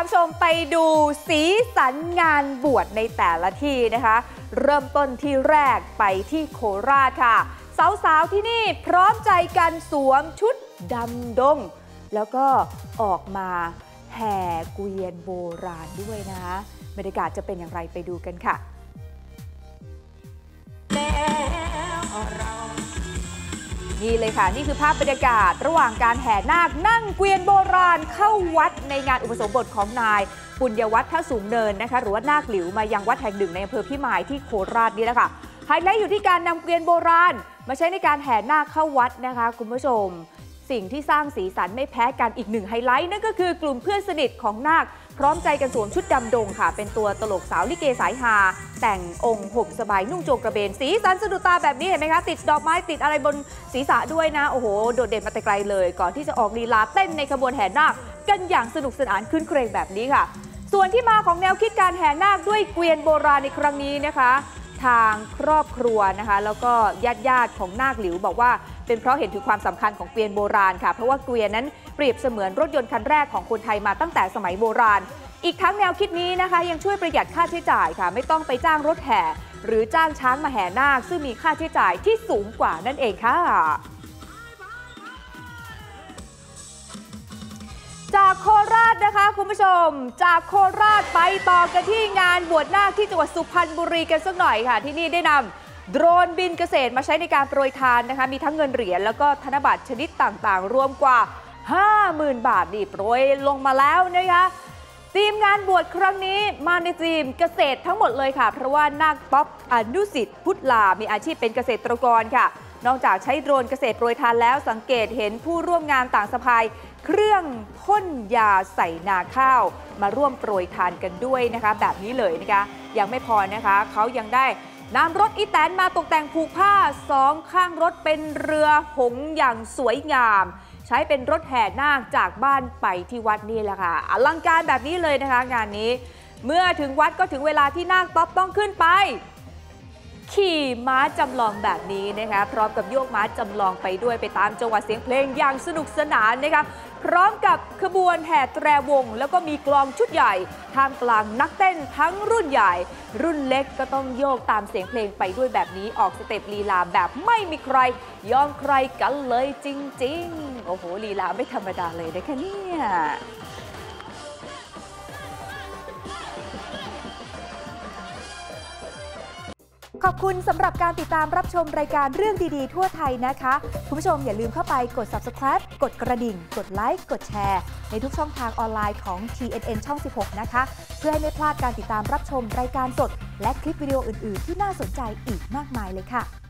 คุณผู้ชมไปดูสีสันงานบวชในแต่ละที่นะคะเริ่มต้นที่แรกไปที่โคราชค่ะสาวๆที่นี่พร้อมใจกันสวมชุดดำดงแล้วก็ออกมาแห่เกวียนโบราณด้วยนะคะบรรยากาศจะเป็นอย่างไรไปดูกันค่ะนี่เลยค่ะนี่คือภาพบรรยากาศระหว่างการแห่นาคนั่งเกวียนโบราณเข้าวัดในงานอุปสมบทของนายปุญญวัฒน์ท่าสูงเนินนะคะหรือว่านาคหลิวมายังวัดแห่งหนึ่งในอำเภอพิมายที่โคราชนี่แหละค่ะไฮไลท์อยู่ที่การนำเกวียนโบราณมาใช้ในการแห่นาคเข้าวัดนะคะคุณผู้ชมสิ่งที่สร้างสีสันไม่แพ้กันอีกหนึ่งไฮไลท์นั่นก็คือกลุ่มเพื่อนสนิทของนาคพร้อมใจกันสวมชุดดำดงค่ะเป็นตัวตลกสาวลิเกสายฮาแต่งองค์ห่มสบายนุ่งโจงกระเบนสีสันสะดุดตาแบบนี้เห็นไหมคะติดดอกไม้ติดอะไรบนศีรษะด้วยนะโอ้โหโดดเด่นมาแต่ไกลเลยก่อนที่จะออกลีลาเต้นในขบวนแห่นาคกันอย่างสนุกสนานคืนเครงแบบนี้ค่ะส่วนที่มาของแนวคิดการแห่นาคด้วยเกวียนโบราณในครั้งนี้นะคะทางครอบครัวนะคะแล้วก็ญาติของนาคหลิวบอกว่าเป็นเพราะเห็นถึงความสำคัญของเกวียนโบราณค่ะเพราะว่าเกวียนนั้นเปรียบเสมือนรถยนต์คันแรกของคนไทยมาตั้งแต่สมัยโบราณอีกทั้งแนวคิดนี้นะคะยังช่วยประหยัดค่าใช้จ่ายค่ะไม่ต้องไปจ้างรถแห่หรือจ้างช้างมาแห่นาคซึ่งมีค่าใช้จ่ายที่สูงกว่านั่นเองค่ะจากโคราชนะคะคุณผู้ชมจากโคราชไปต่อกันที่งานบวชนาคที่จังหวัดสุพรรณบุรีกันสักหน่อยค่ะที่นี่ได้นำโดรนบินเกษตรมาใช้ในการโปรยทานนะคะมีทั้งเงินเหรียญแล้วก็ธนบัตรชนิดต่างๆรวมกว่า 50,000 บาทนี่โปรยลงมาแล้วนะคะทีมงานบวชครั้งนี้มาในทีมเกษตรทั้งหมดเลยค่ะเพราะว่านาคป๊อปอนุสิทธิ์พุทธลามีอาชีพเป็นเกษตรกรค่ะนอกจากใช้โดรนเกษตรโปรยทานแล้วสังเกตเห็นผู้ร่วมงานต่างสะพายเครื่องพ่นยาใส่นาข้าวมาร่วมโปรยทานกันด้วยนะคะแบบนี้เลยนะคะยังไม่พอนะคะเขายังได้นำรถอีแตนมาตกแต่งผูกผ้าสองข้างรถเป็นเรือหงส์อย่างสวยงามใช้เป็นรถแห่นาคจากบ้านไปที่วัดนี่แหละค่ะอลังการแบบนี้เลยนะคะงานนี้เมื่อถึงวัดก็ถึงเวลาที่นาคป๊อปต้องขึ้นไปขี่ม้าจำลองแบบนี้นะคะพร้อมกับโยกม้าจำลองไปด้วยไปตามจังหวะเสียงเพลงอย่างสนุกสนานนะคะพร้อมกับขบวนแห่แตรวงแล้วก็มีกลองชุดใหญ่ท่ามกลางนักเต้นทั้งรุ่นใหญ่รุ่นเล็กก็ต้องโยกตามเสียงเพลงไปด้วยแบบนี้ออกสเต็ปลีลาแบบไม่มีใครยอมใครกันเลยจริงๆโอ้โหลีลาไม่ธรรมดาเลยนะคะเนี่ยขอบคุณสำหรับการติดตามรับชมรายการเรื่องดีๆทั่วไทยนะคะคุณผู้ชมอย่าลืมเข้าไปกด Subscribe กดกระดิ่งกดไลค์กดแชร์ในทุกช่องทางออนไลน์ของ TNN ช่อง 16 นะคะเพื่อให้ไม่พลาดการติดตามรับชมรายการสดและคลิปวิดีโออื่นๆที่น่าสนใจอีกมากมายเลยค่ะ